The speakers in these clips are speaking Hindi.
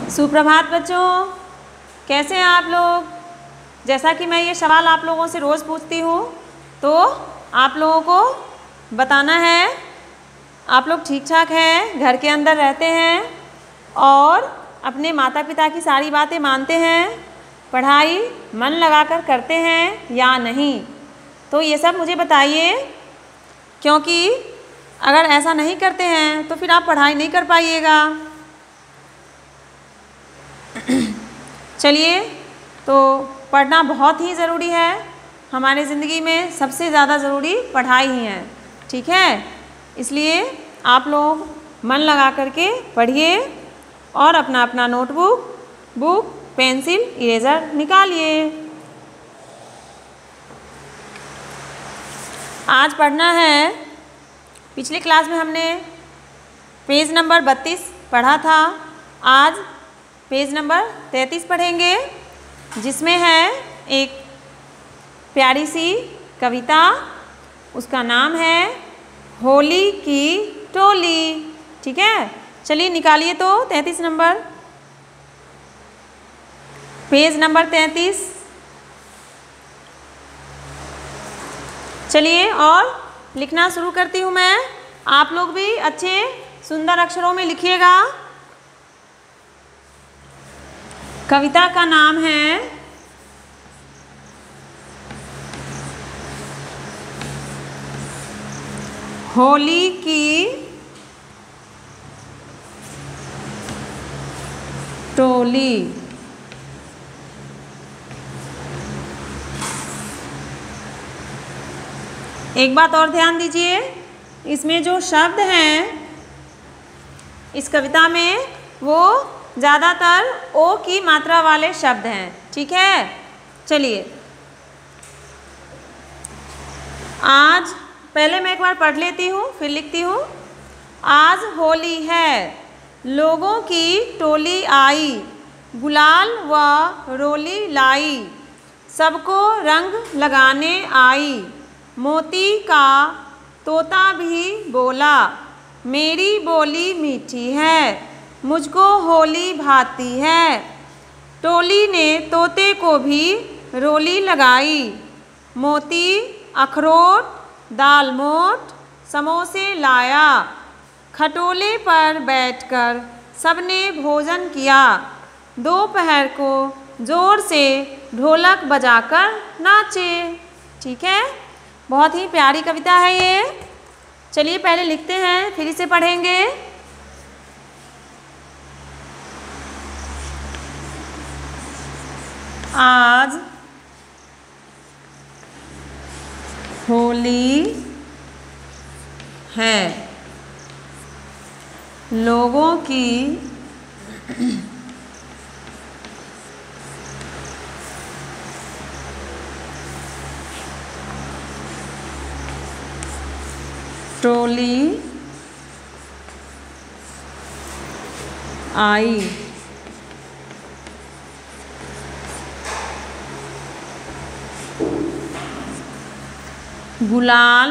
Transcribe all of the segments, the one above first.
सुप्रभात बच्चों, कैसे हैं आप लोग। जैसा कि मैं ये सवाल आप लोगों से रोज़ पूछती हूँ, तो आप लोगों को बताना है आप लोग ठीक ठाक हैं, घर के अंदर रहते हैं और अपने माता पिता की सारी बातें मानते हैं, पढ़ाई मन लगाकर करते हैं या नहीं। तो ये सब मुझे बताइए, क्योंकि अगर ऐसा नहीं करते हैं तो फिर आप पढ़ाई नहीं कर पाइएगा। चलिए, तो पढ़ना बहुत ही ज़रूरी है। हमारे ज़िंदगी में सबसे ज़्यादा ज़रूरी पढ़ाई ही है, ठीक है। इसलिए आप लोग मन लगा करके पढ़िए और अपना अपना नोटबुक, बुक, पेंसिल, इरेज़र निकालिए। आज पढ़ना है, पिछली क्लास में हमने पेज नंबर 32 पढ़ा था। आज पेज नंबर 33 पढ़ेंगे, जिसमें है एक प्यारी सी कविता। उसका नाम है होली की टोली, ठीक है। चलिए निकालिए तो 33 नंबर, पेज नंबर 33। चलिए और लिखना शुरू करती हूँ मैं। आप लोग भी अच्छे सुंदर अक्षरों में लिखिएगा। कविता का नाम है होली की टोली। एक बात और ध्यान दीजिए, इसमें जो शब्द हैं इस कविता में वो ज़्यादातर ओ की मात्रा वाले शब्द हैं, ठीक है। चलिए, आज पहले मैं एक बार पढ़ लेती हूँ, फिर लिखती हूँ। आज होली है, लोगों की टोली आई, गुलाल व रोली लाई, सबको रंग लगाने आई। मोती का तोता भी बोला, मेरी बोली मीठी है, मुझको होली भाती है। टोली ने तोते को भी रोली लगाई, मोती अखरोट दालमोट समोसे लाया। खटोले पर बैठकर सबने भोजन किया, दोपहर को जोर से ढोलक बजाकर नाचे, ठीक है। बहुत ही प्यारी कविता है ये। चलिए पहले लिखते हैं, फिर इसे पढ़ेंगे। आज होली है, लोगों की टोली आई, गुलाल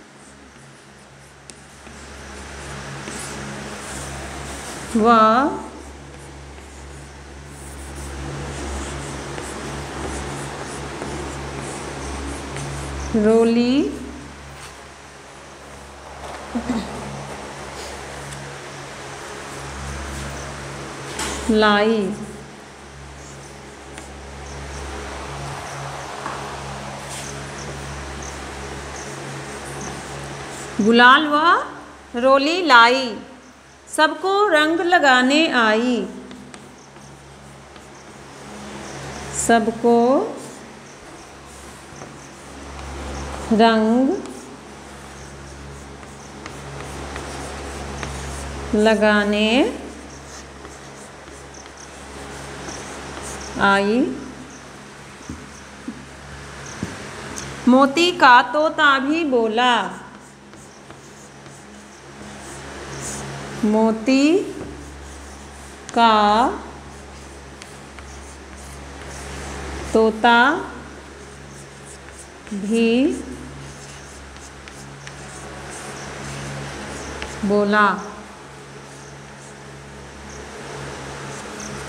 व रोली लाई। गुलाल व रोली लाई, सबको रंग लगाने आई, सबको रंग लगाने आई। मोती का तोता भी बोला, मोती का तोता भी बोला।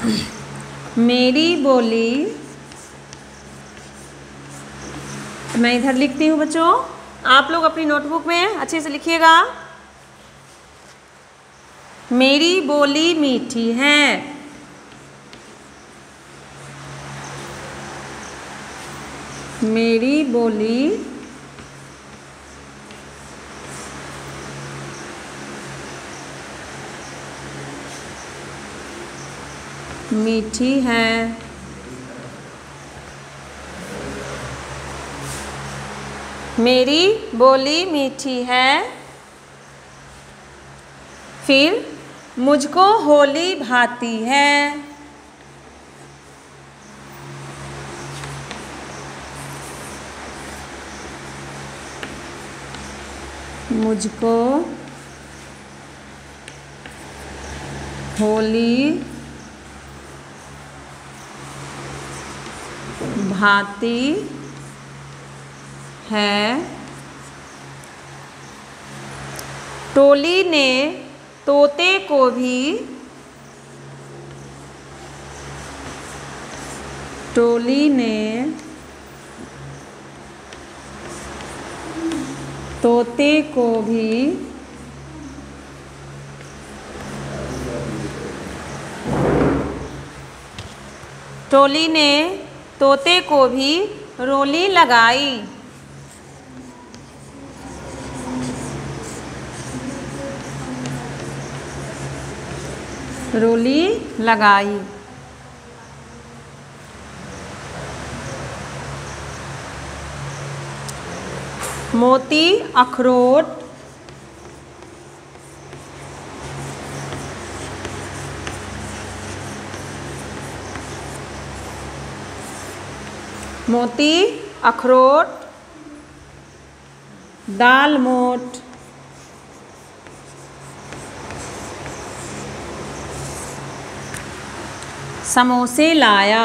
मेरी बोली, मैं इधर लिखती हूँ बच्चों, आप लोग अपनी नोटबुक में अच्छे से लिखिएगा। मेरी बोली मीठी है। मेरी बोली मीठी है। मेरी बोली मीठी है। फिर मुझको होली भाती है। मुझको होली भाती है। टोली ने तोते को भी, टोली ने तोते को भी टोली ने तोते को भी रोली लगाई। रोली लगाई। मोती अखरोट मोती अखरोट दाल मोठ समोसे लाया।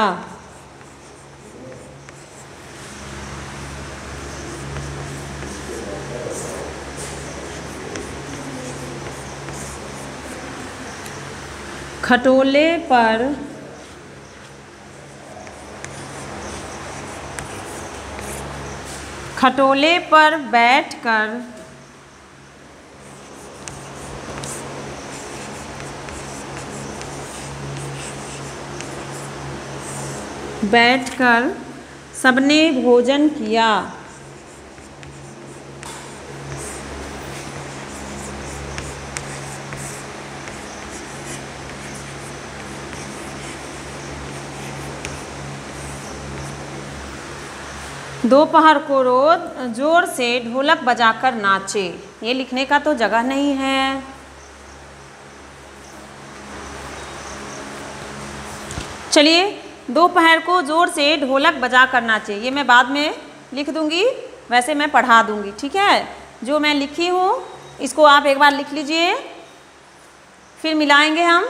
खटोले पर बैठकर सबने भोजन किया। दोपहर को रोज जोर से ढोलक बजाकर नाचे। ये लिखने का तो जगह नहीं है। चलिए, दोपहर को जोर से ढोलक बजाकर नाचे, ये मैं बाद में लिख दूंगी, वैसे मैं पढ़ा दूंगी, ठीक है। जो मैं लिखी हूँ इसको आप एक बार लिख लीजिए, फिर मिलाएंगे हम।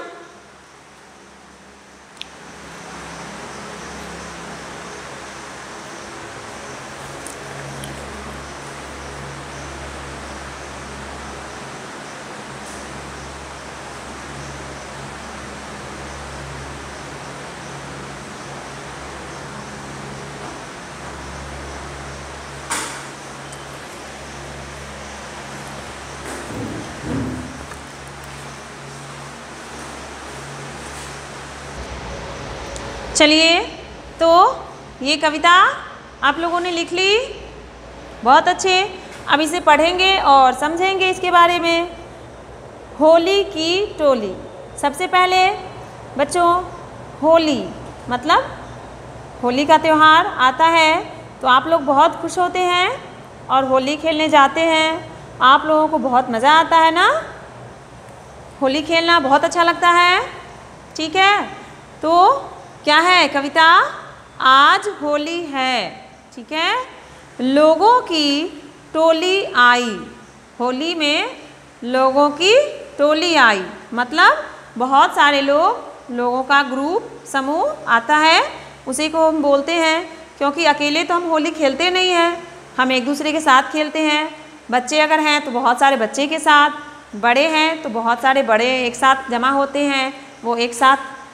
चलिए, तो ये कविता आप लोगों ने लिख ली, बहुत अच्छे। अब इसे पढ़ेंगे और समझेंगे इसके बारे में। होली की टोली। सबसे पहले बच्चों, होली मतलब होली का त्यौहार आता है तो आप लोग बहुत खुश होते हैं और होली खेलने जाते हैं। आप लोगों को बहुत मज़ा आता है ना, होली खेलना बहुत अच्छा लगता है, ठीक है। तो क्या है कविता? आज होली है, ठीक है। लोगों की टोली आई। होली में लोगों की टोली आई मतलब बहुत सारे लोगों का ग्रुप, समूह आता है, उसी को हम बोलते हैं। क्योंकि अकेले तो हम होली खेलते नहीं हैं, हम एक दूसरे के साथ खेलते हैं। बच्चे अगर हैं तो बहुत सारे बच्चे के साथ, बड़े हैं तो बहुत सारे बड़े एक साथ जमा होते हैं, वो एक साथ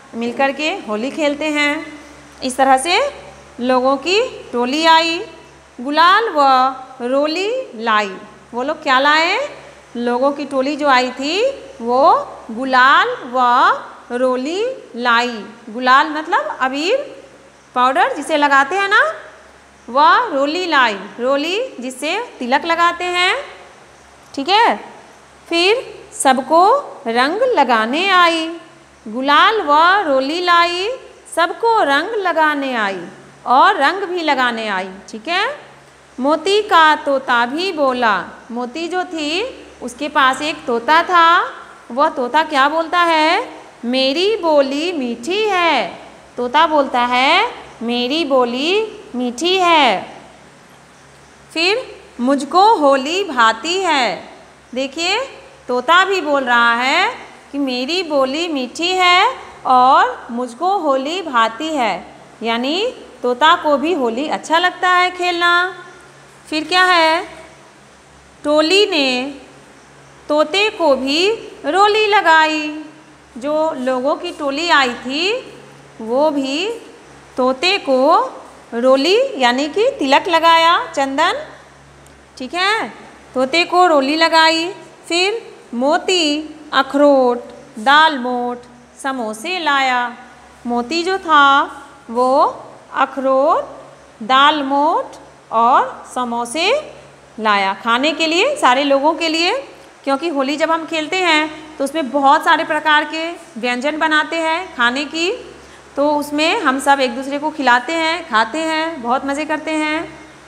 मिलकर के होली खेलते हैं। इस तरह से लोगों की टोली आई, गुलाल व रोली लाई। वो लोग क्या लाए? लोगों की टोली जो आई थी वो गुलाल व रोली लाई। गुलाल मतलब अबीर पाउडर जिसे लगाते हैं ना, वह रोली लाई, रोली जिससे तिलक लगाते हैं। ठीक है। फिर सबको रंग लगाने आई, गुलाल व रोली लाई, सबको रंग लगाने आई और रंग भी लगाने आई। ठीक है। मोती का तोता भी बोला। मोती जो थी उसके पास एक तोता था। वह तोता क्या बोलता है? मेरी बोली मीठी है। तोता बोलता है मेरी बोली मीठी है। फिर मुझको होली भाती है। देखिए तोता भी बोल रहा है कि मेरी बोली मीठी है और मुझको होली भाती है, यानी तोता को भी होली अच्छा लगता है खेलना। फिर क्या है? टोली ने तोते को भी रोली लगाई। जो लोगों की टोली आई थी वो भी तोते को रोली यानी कि तिलक लगाया, चंदन। ठीक है। तोते को रोली लगाई। फिर मोती अखरोट, दाल मोठ, समोसे लाया। मोती जो था वो अखरोट, दाल मोठ और समोसे लाया खाने के लिए, सारे लोगों के लिए। क्योंकि होली जब हम खेलते हैं तो उसमें बहुत सारे प्रकार के व्यंजन बनाते हैं खाने की, तो उसमें हम सब एक दूसरे को खिलाते हैं, खाते हैं, बहुत मज़े करते हैं।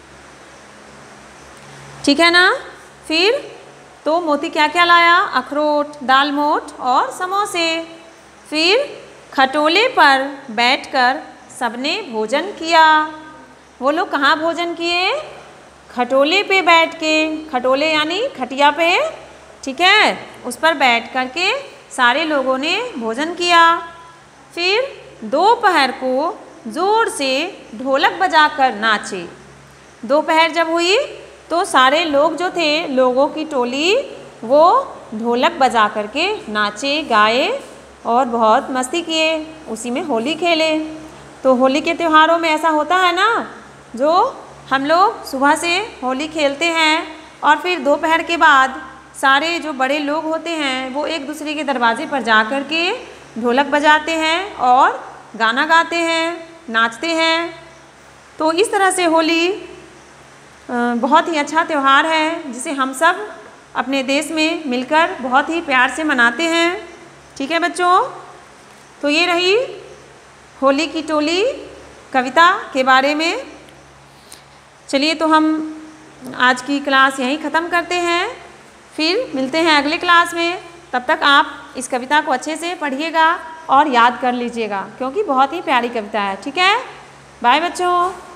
ठीक है ना। फिर तो मोती क्या क्या लाया? अखरोट, दाल मोठ और समोसे। फिर खटोले पर बैठकर सबने भोजन किया। वो लोग कहाँ भोजन किए? खटोले पे बैठ के। खटोले यानी खटिया पे। ठीक है। उस पर बैठ कर के सारे लोगों ने भोजन किया। फिर दोपहर को ज़ोर से ढोलक बजाकर नाचे। दोपहर जब हुई तो सारे लोग जो थे, लोगों की टोली, वो ढोलक बजा कर के नाचे, गाए और बहुत मस्ती किए, उसी में होली खेले। तो होली के त्योहारों में ऐसा होता है ना, जो हम लोग सुबह से होली खेलते हैं और फिर दोपहर के बाद सारे जो बड़े लोग होते हैं वो एक दूसरे के दरवाजे पर जा कर के ढोलक बजाते हैं और गाना गाते हैं, नाचते हैं। तो इस तरह से होली बहुत ही अच्छा त्यौहार है जिसे हम सब अपने देश में मिलकर बहुत ही प्यार से मनाते हैं। ठीक है बच्चों। तो ये रही होली की टोली कविता के बारे में। चलिए तो हम आज की क्लास यहीं ख़त्म करते हैं, फिर मिलते हैं अगले क्लास में। तब तक आप इस कविता को अच्छे से पढ़िएगा और याद कर लीजिएगा, क्योंकि बहुत ही प्यारी कविता है। ठीक है। बाय बच्चों।